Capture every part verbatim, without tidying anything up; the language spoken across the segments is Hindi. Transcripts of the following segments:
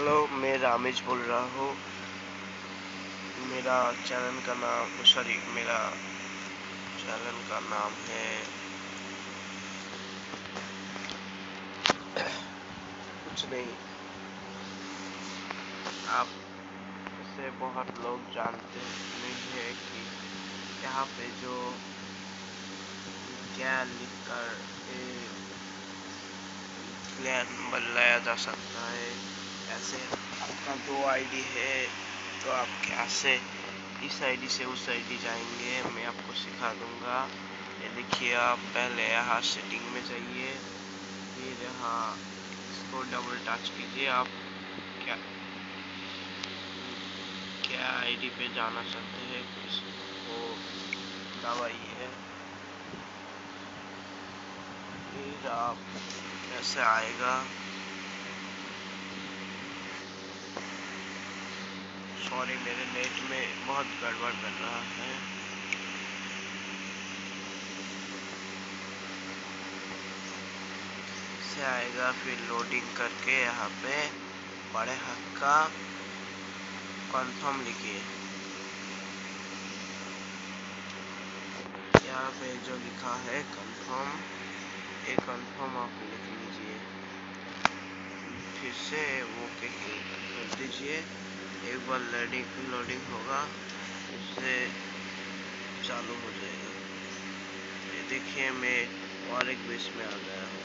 हेलो, मैं रामेश बोल रहा हूँ। मेरा चैनल का नाम सॉरी मेरा चैनल का नाम है कुछ नहीं। आप इसे बहुत लोग जानते नहीं है कि यहाँ पे जो क्या लिखकर प्लान बनाया जा सकता है। ऐसे आपका दो आईडी है तो आप कैसे इस आईडी से उस आईडी जाएंगे, मैं आपको सिखा दूंगा। ये देखिए, आप पहले यहाँ सेटिंग में जाइए, फिर यहाँ इसको डबल टच कीजिए। आप क्या क्या आईडी पे जाना चाहते हैं इसको दबाइए, फिर आप ऐसे आएगा। सॉरी, मेरे नेट में बहुत गड़बड़ कर रहा है। से आएगा, फिर लोडिंग करके यहाँ पे बड़े हाथ का कंफर्म लिखिए। यहाँ पे जो लिखा है कंफर्म, ये कंफर्म आप लिख लीजिए। फिर से वो के कर दीजिए। एक बार लोडिंग लोडिंग होगा, उससे चालू हो जाएगा। ये देखिए, मैं और एक बेस में आ गया हूँ।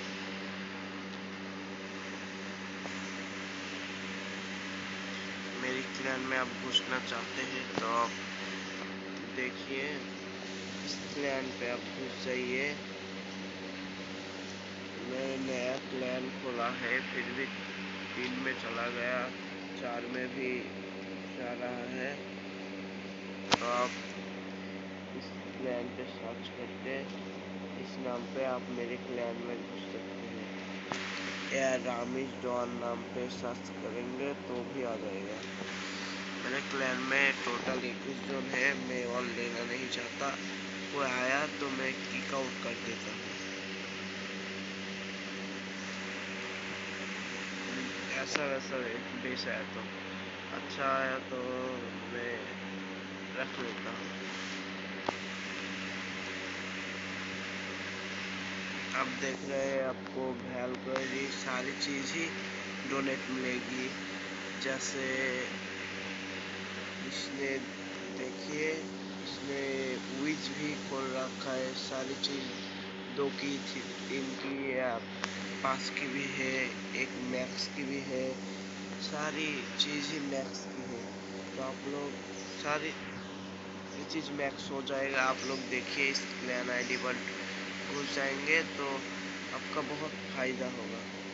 मेरी क्लैन में आप घुसना चाहते हैं तो आप देखिए, इस क्लैन पे आप घुस जाइए। मैंने नया क्लैन खोला है, फिर भी तीन में चला गया, चार में भी जा रहा है। तो आप इस क्लैन पे सर्च करके इस नाम पे आप मेरे क्लैन में घुस सकते हैं, या रामेश डॉन नाम पे सर्च करेंगे तो भी आ जाएगा। मेरे क्लैन में टोटल इक्कीस जोन है, मैं और लेना नहीं चाहता। कोई आया तो मैं किक आउट कर देता हूँ। ऐसा वैसा बेस आया तो अच्छा आया तो मैं रख लेता हूँ। आप देख रहे हैं, आपको भैल क्वेरी सारी चीज़ ही डोनेट मिलेगी। जैसे इसने देखिए, इसने विच भी खोल रखा है, सारी चीज़ दो की थी, तीन की या पाँच की भी है, एक मैक्स की भी है, सारी चीज़ ही मैक्स की है। तो आप लोग सारी ये चीज़ मैक्स हो जाएगा। आप लोग देखिए, इस क्लैन आईडी पर घुस जाएंगे तो आपका बहुत फायदा होगा।